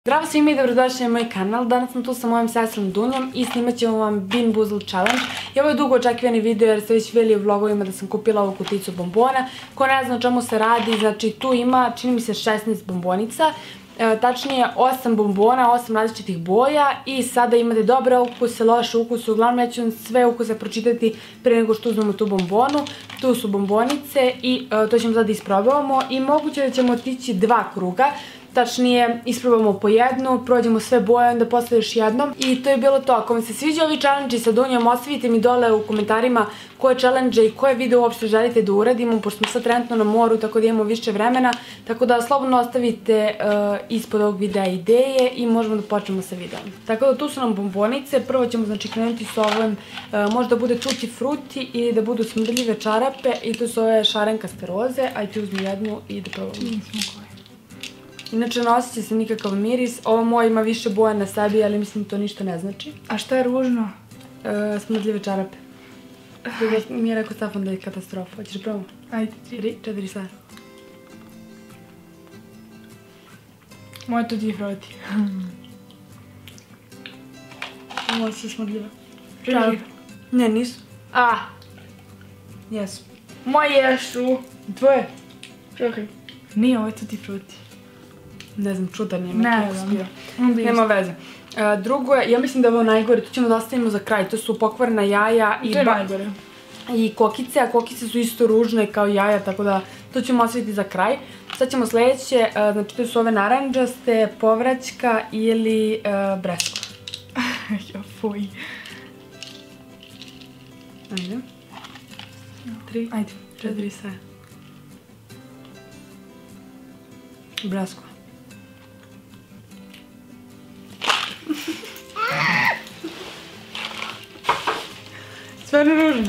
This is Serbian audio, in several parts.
Zdravo svima i dobrodošli na moj kanal. Danas sam tu sa mojom sestrom Dunjom i snimat ćemo vam Bean Boozled Challenge. I ovo je dugo očekivani video jer ste već vidjeli u vlogovima da sam kupila ovu kuticu bombona. Ko ne zna o čemu se radi, znači tu ima, čini mi se, 16 bombonica. Tačnije 8 bombona, 8 različitih boja i sada imate dobre ukuse, loše ukuse. Uglavnom ja ću vam sve ukuse pročitati pre nego što uzmemo tu bombonu. Tu su bombonice i to ćemo sada isprobavamo i moguće da ćemo otići 2 kruga. Tačnije, isprobamo po jednu, prođemo sve boje, onda posle još jednom. I to je bilo to. Ako vam se sviđa ovi challenge sa Dunjom, ostavite mi dole u komentarima koje challenge i koje video uopšte želite da uradimo, pošto smo sad trenutno na moru, tako da imamo više vremena. Tako da slobodno ostavite ispod ovog videa ideje i možemo da počnemo sa videom. Tako da tu su nam bombonice. Prvo ćemo znači krenuti s ovim, možda bude tutti frutti ili da budu smrdljive čarape. I tu su ove šarenkaste roze. Ajde uzmi jednu i da probamo. Inače, ne osjeća se nikakav miris. Ovo moje ima više boja na sebi, ali mislim to ništa ne znači. A šta je ružno? Smrdljive čarape. Mi je rekao Stefan da je katastrofa. Hoćeš da probamo? Ajde. 3, 4, sad. Moje tutti frutti. Ovo su smrdljive. Čarape. Ne, nisu. Jesu. Moje jesu. Tvoje? Čekaj. Nije, ovo je tutti frutti. Ne znam, čudan je. Ne znam. Nema veze. Drugo je, ja mislim da je ovo najgore, to ćemo da ostavimo za kraj. To su pokvarena jaja i... To je najgore. I kokice, a kokice su isto ružne kao jaja, tako da to ćemo ostaviti za kraj. Sad ćemo sledeće, znači to su ove naranđaste, povraćka ili breskva. Jo, fuj. Ajde. 3, Ajde. 4, sve. Breskva. Stvarno ružno.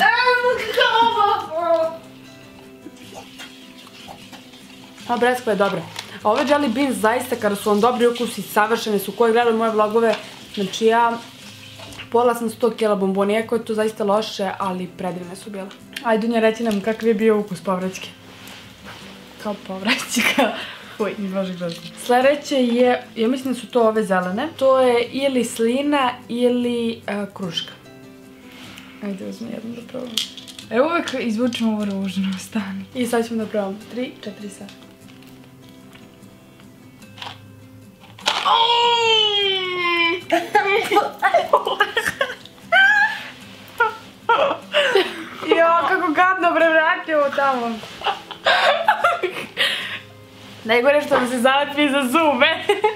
A breskva je dobra. A ove jelly beans zaista kada su vam dobri ukusi, savršene su. Koji gledali moje vlogove, znači ja pola sam 100 kg bomboni, iako je to zaista loše, ali predivne su bile. Ajde Dunja, reći nam kakav je bio ukus povraćke. Kao povraćka. Fuj, bože grozno. Sledeće je, ja mislim da su to ove zelene. To je ili slina ili kruška. Ajde, uzmi jednu da probam. Evo uvek izvučemo ovo ružno, stani. I sad ćemo da probam. 3, 4, sad. Jo, kako gadno prevratimo tamo. Najgore što nam se zalepi za zube.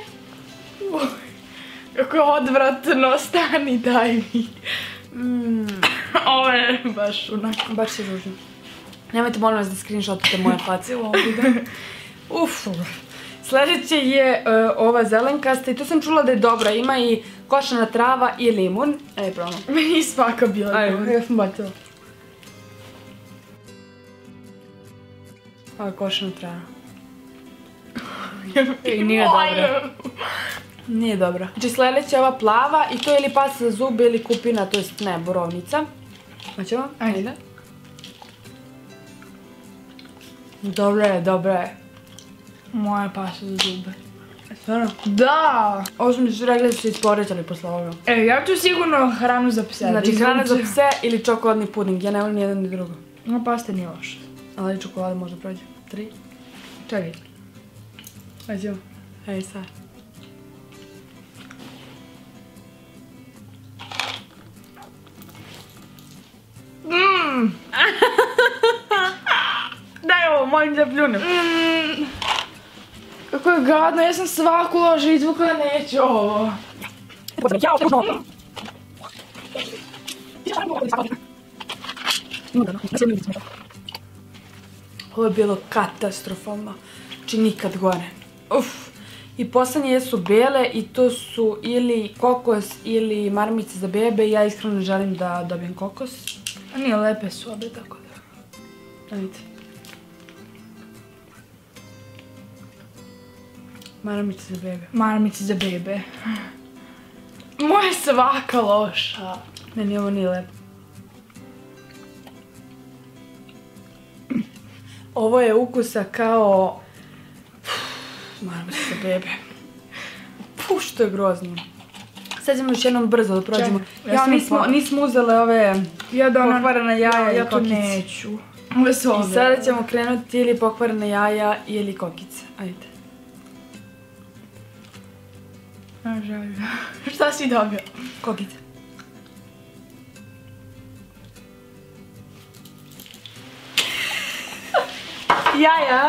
Kako je odvratno, stani, daj mi. Ovo je baš onako. Baš je ružno. Nemojte molim vas da screenshotite moje face u ovom videu. Uf. Sledeće je ova zelenkasta i to sam čula da je dobra. Ima i košana trava i limun. Ajde, probamo. Meni je svaka bila dobra. Ajde, ja sam bacila. Ovo je košana trava. I nije dobra. Nije dobra. Znači sledeća je ova plava i to je ili pasta za zube ili kupina, to jest ne, borovnica. Hoćemo? Ajde. Dobra je, dobra je. Moja pasta za zube. Stvarno? Da! Ovo su mi su rekli da su se isporećali posle ovoga. Ja ću sigurno hranu za pse. Znači hrana za pse ili čokoladni puding. Ja ne volim ni jedan ni drugo. No, pasta nije loša. Ali čokolada možda prođe. 3. Čekaj. Ajde. Ej, sad. Daj ovo, molim da pljunem. Kako je gadno, ja sam svaku ložu izvukla, neću ovo. Ovo je bilo katastrofalno. Znači nikad gore. Uff. I poslednje su bele i to su ili kokos ili maramice za bebe. Ja iskreno želim da dobijem kokos. A nije, lepe su obe, tako da. Ajde. Maramice za bebe. Maramice za bebe. Moja je svaka loša. Meni ovo nije lepo. Ovo je ukusa kao... Maramice za bebe. Puh, što je grozno. Sad ćemo još jednom brzo da prođemo. Čekaj, Nismo uzele ove pokvarena jaja i ja to kokice. neću. Ove su ove. I sada ćemo krenuti ili pokvarena jaja ili kokice. Ajde. Šta si dobio? Kokice. Jaja.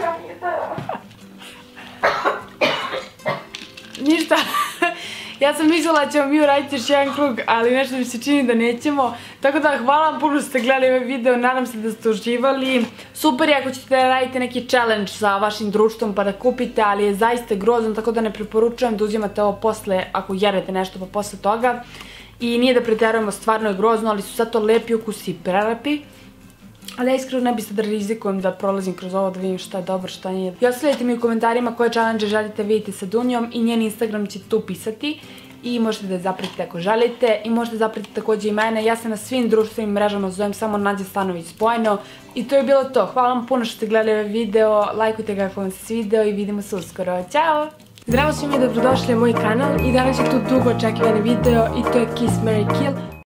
Ništa. Ja sam mislila da ćemo mi uraditi još jedan krug, ali nešto mi se čini da nećemo. Tako da hvala vam puno što ste gledali ovaj video, nadam se da ste uživali. Super je ako ćete da radite neki challenge sa vašim društvom pa da kupite, ali je zaista grozno, tako da ne preporučujem da uzimate ovo posle, ako jedete nešto pa posle toga. I nije da preterujemo, stvarno je grozno, ali su sad to lepi ukusi i prelepi. Ali ja iskreno ne bih sad da rizikujem da prolazim kroz ovo da vidim šta je dobro, šta nije. I ostavljajte mi u komentarima koje challenge želite vidjeti sa Dunjom i njen Instagram će tu pisati. I možete da je zapratite ako želite i možete zapratiti također i mene. Ja se na svim društvenim mrežama zovem samo Nađa Stanović spojeno. I to je bilo to. Hvala vam puno što ste gledali ovaj video. Lajkujte ga ako vam se svideo i vidimo se uskoro. Ćao! Zdravo svima i dobrodošli na moj kanal i danas je tu dugo očekivani video i to je Kiss, Marry, Kill.